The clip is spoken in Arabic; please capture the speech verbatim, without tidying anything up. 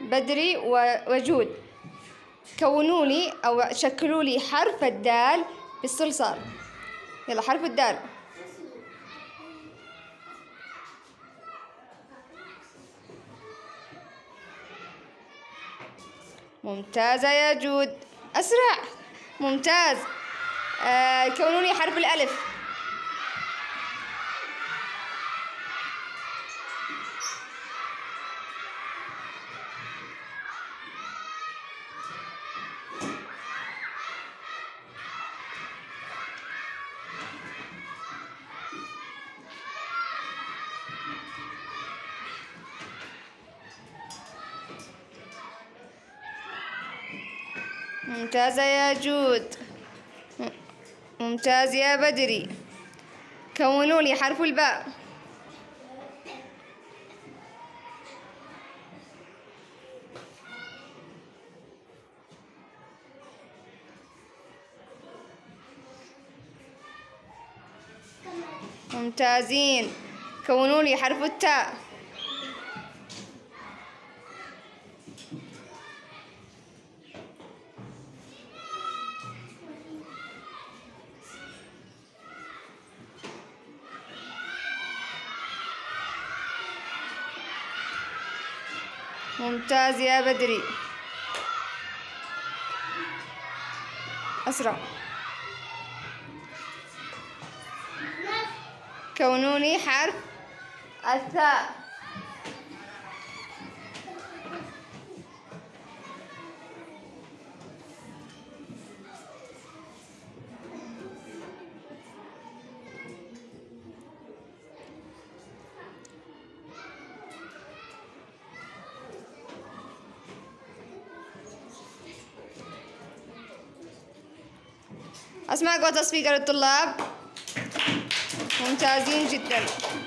بدري وجود. كونوا لي أو شكلوا لي حرف الدال بالصلصال. يلا حرف الدال. ممتازة يا جود، أسرع. ممتاز. آه كونوا لي حرف الألف. ممتازة يا جود. ممتاز يا بدري. كونوا لي حرف الباء. ممتازين. كونوا لي حرف التاء. ممتاز يا بدري، أسرع. كونوني حرف الثاء. أسمع قوة تصفيق الطلاب، ممتازين جدا.